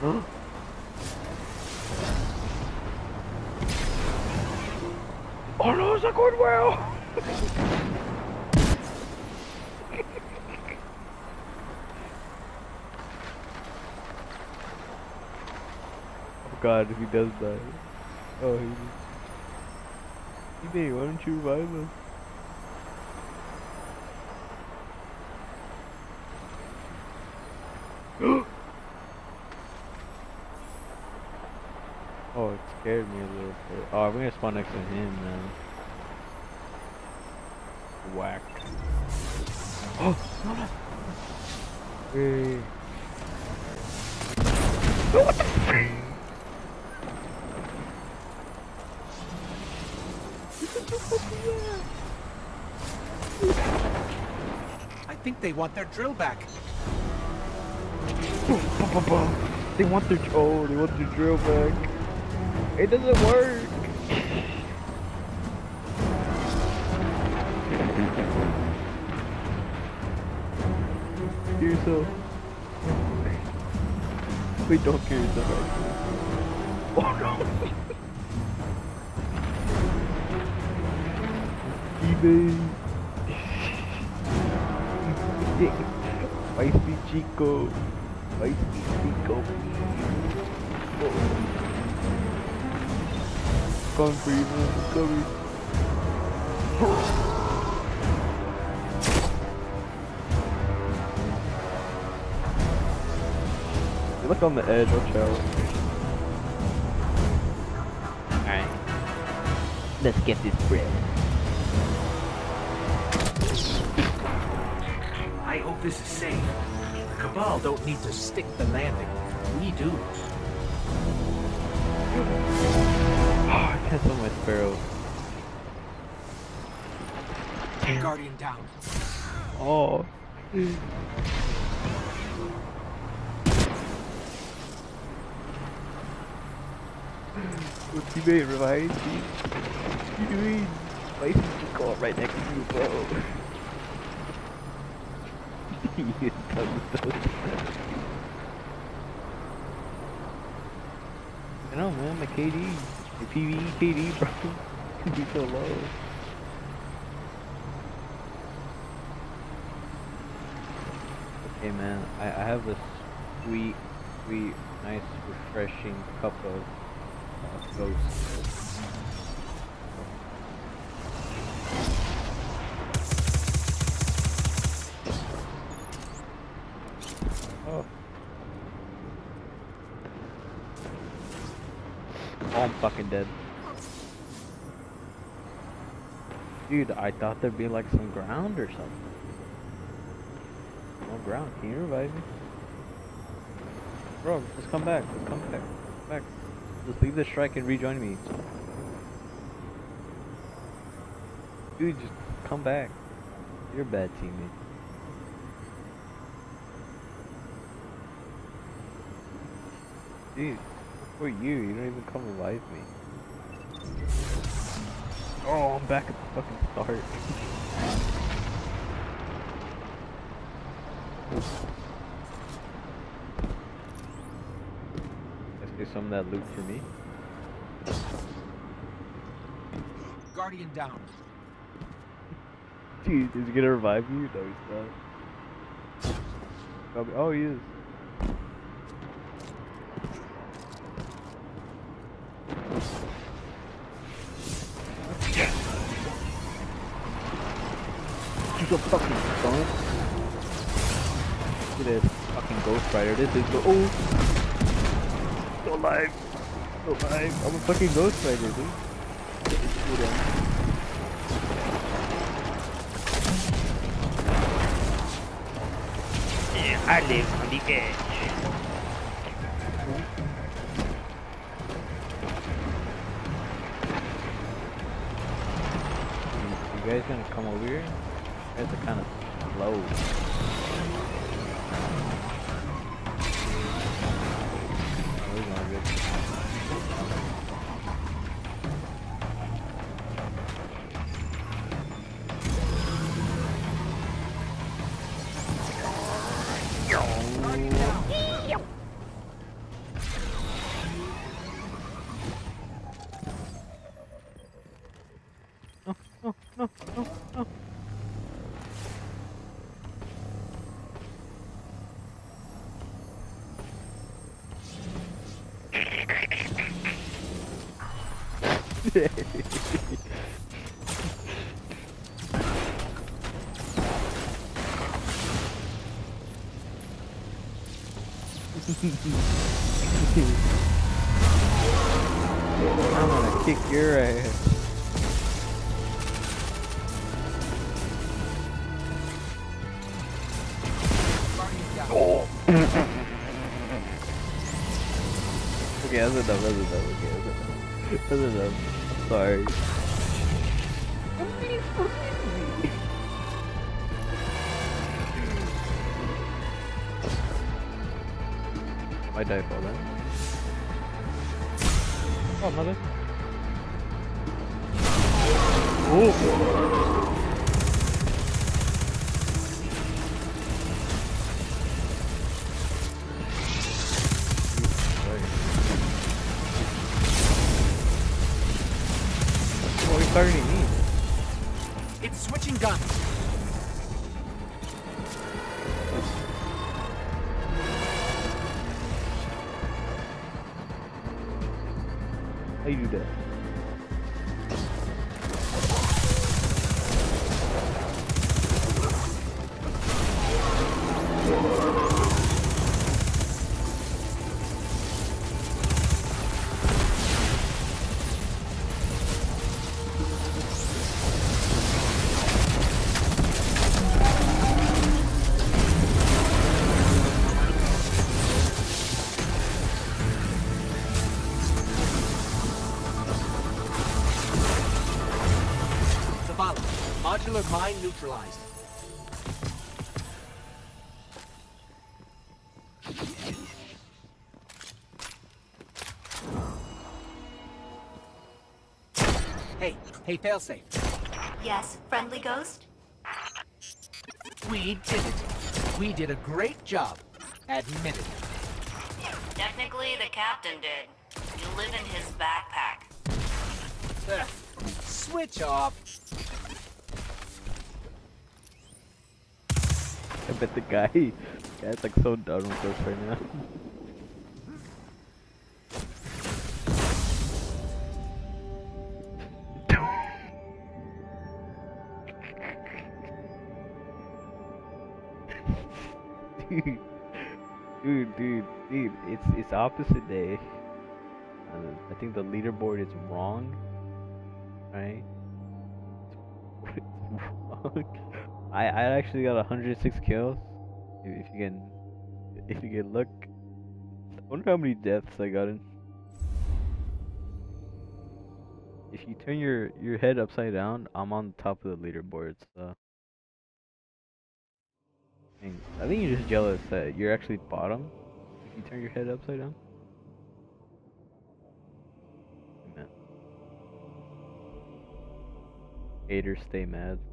Oh no, it's not going well! Oh god, if he does die. Oh, hey, why don't you revive him? Oh, it scared me a little bit. Oh, I'm gonna spawn next to him, man. Whack. Oh, no, no. Hey. Oh, what the frick? I think they want their drill back. They want their drill back. It doesn't work. Kill yourself. Wait, don't kill yourself. Oh no. eBay. Spicy Chico. Spicy Chico. Oh. Coming for you, man. Coming. You look on the edge, watch out. Alright. Let's get this bread. I hope this is safe. The Cabal don't need to stick the landing. We do. Oh, I canceled my sparrow. Guardian down. Oh. What's he made, revive? What you doing? Spicy Chico right next to you, bro. You dumb stuff. I know, man, my KD. My PvE KD, bro. Be so low. Okay, man, I have a sweet, nice, refreshing cup of ghost. Oh. Oh, I'm fucking dead. Dude, I thought there'd be like some ground or something. No ground. Can you revive me? Bro, just come back. Just come back. Come back. Just leave the strike and rejoin me. Dude, just come back. You're a bad teammate. Dude, for you, you don't even come revive me. Oh, I'm back at the fucking start. Let's get some of that loot for me. Guardian down. Dude, is he gonna revive you? No, he's not. Oh, he is. He's a fucking skunk. Look at this fucking Ghost Rider. This is oh, still alive. Still alive. I'm a fucking Ghost Rider, dude. I live on the edge. You guys gonna come over here? You guys are kind of slow. Oh, we're going good. I'm gonna kick your ass. Oh. Okay, that's enough. That's enough. Okay, that's enough. That's enough. I'm sorry. My die fall then. Oh, mother. Oh! Oh, he's targeting me. It's switching guns. How you do that? Modular mine neutralized. Hey, failsafe. Yes, friendly ghost? We did it. We did a great job. Admit it. Technically, the captain did. You live in his backpack. Switch off. I bet the guy's like so done with us right now. dude, it's opposite day. I think the leaderboard is wrong, right? It's wrong. I actually got 106 kills. If you can look, I wonder how many deaths I got in. If you turn your head upside down, I'm on the top of the leaderboard. So I think you're just jealous that you're actually bottom. If you turn your head upside down. Man. Haters stay mad.